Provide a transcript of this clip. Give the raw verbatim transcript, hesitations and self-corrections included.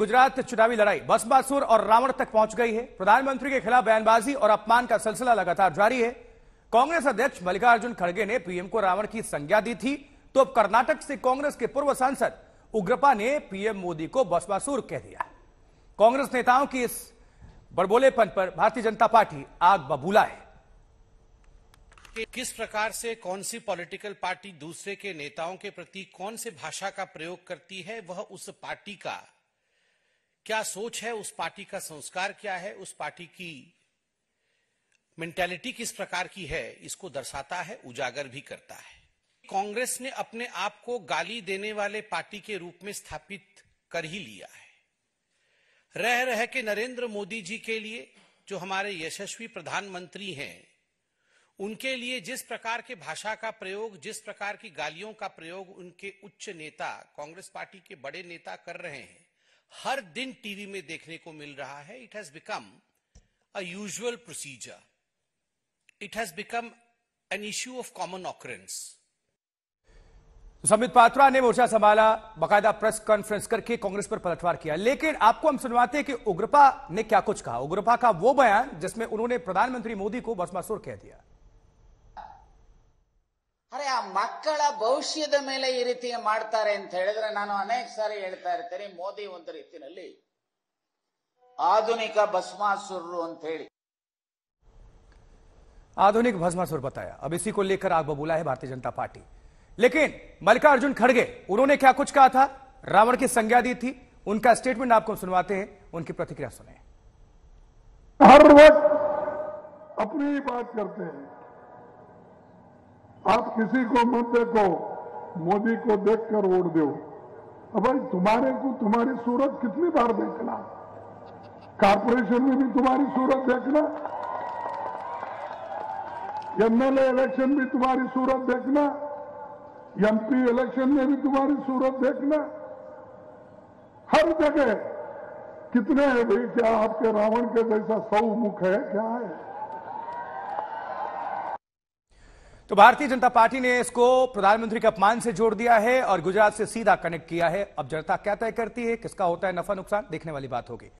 गुजरात चुनावी लड़ाई भस्मासुर और रावण तक पहुंच गई है। प्रधानमंत्री के खिलाफ बयानबाजी और अपमान का सिलसिला लगातार जारी है। कांग्रेस अध्यक्ष मल्लिकार्जुन खड़गे ने पीएम को रावण की संज्ञा दी थी, तो अब कर्नाटक से कांग्रेस के पूर्व सांसद उग्रप्पा ने पीएम मोदी को भस्मासुर कह दिया। कांग्रेस नेताओं की इस बड़बोलेपन पर भारतीय जनता पार्टी आग बबूला है। किस प्रकार से कौन सी पॉलिटिकल पार्टी दूसरे के नेताओं के प्रति कौन से भाषा का प्रयोग करती है, वह उस पार्टी का क्या सोच है, उस पार्टी का संस्कार क्या है, उस पार्टी की मेंटालिटी किस प्रकार की है, इसको दर्शाता है, उजागर भी करता है। कांग्रेस ने अपने आप को गाली देने वाले पार्टी के रूप में स्थापित कर ही लिया है। रह रह के नरेंद्र मोदी जी के लिए, जो हमारे यशस्वी प्रधानमंत्री हैं, उनके लिए जिस प्रकार के भाषा का प्रयोग, जिस प्रकार की गालियों का प्रयोग उनके उच्च नेता, कांग्रेस पार्टी के बड़े नेता कर रहे हैं, हर दिन टीवी में देखने को मिल रहा है। It has become a usual procedure, it has become an issue of common occurrence. Sambit Patra ने मोर्चा संभाला, बाकायदा प्रेस कॉन्फ्रेंस करके कांग्रेस पर पलटवार किया। लेकिन आपको हम सुनवाते हैं कि उग्रप्पा ने क्या कुछ कहा। उग्रप्पा का वो बयान जिसमें उन्होंने प्रधानमंत्री मोदी को भस्मासुर कह दिया। अरे आ मಕ್ಕಳ ಭವಿಷ್ಯದ ಮೇಲೆ ಈ ರೀತಿ ಮಾಡ್ತಾರೆ ಅಂತ ಹೇಳಿದ್ರೆ ನಾನು ಅನೇಕ ಸಾರಿ ಹೇಳ್ತಾ ಇರ್ತೀನಿ, ಮೋದಿ ಒಂದು ರೀತಿಯಲ್ಲಿ ಆಧುನಿಕ ಭಸ್ಮಾಸುರರು ಅಂತ ಹೇಳಿ आधुनिक भस्मासुर बताया। अब इसी को लेकर आग बबूला है भारतीय जनता पार्टी। लेकिन मल्लिकार्जुन खड़गे, उन्होंने क्या कुछ कहा था, रावण की संज्ञा दी थी, उनका स्टेटमेंट आपको सुनवाते हैं, उनकी प्रतिक्रिया सुने। हर वक्त अपनी बात करते हैं, आप किसी को मत देखो, मोदी को देखकर वोट दो। अब भाई तुम्हारे को तुम्हारी सूरत कितनी बार देखना, कारपोरेशन में भी तुम्हारी सूरत देखना, एमएलए इलेक्शन भी तुम्हारी सूरत देखना, एमपी इलेक्शन में भी तुम्हारी सूरत देखना, हर जगह कितने हैं भाई? क्या आपके रावण के जैसा सौ मुख है, क्या है? तो भारतीय जनता पार्टी ने इसको प्रधानमंत्री के अपमान से जोड़ दिया है और गुजरात से सीधा कनेक्ट किया है। अब जनता क्या तय करती है, किसका होता है नफा नुकसान, देखने वाली बात होगी।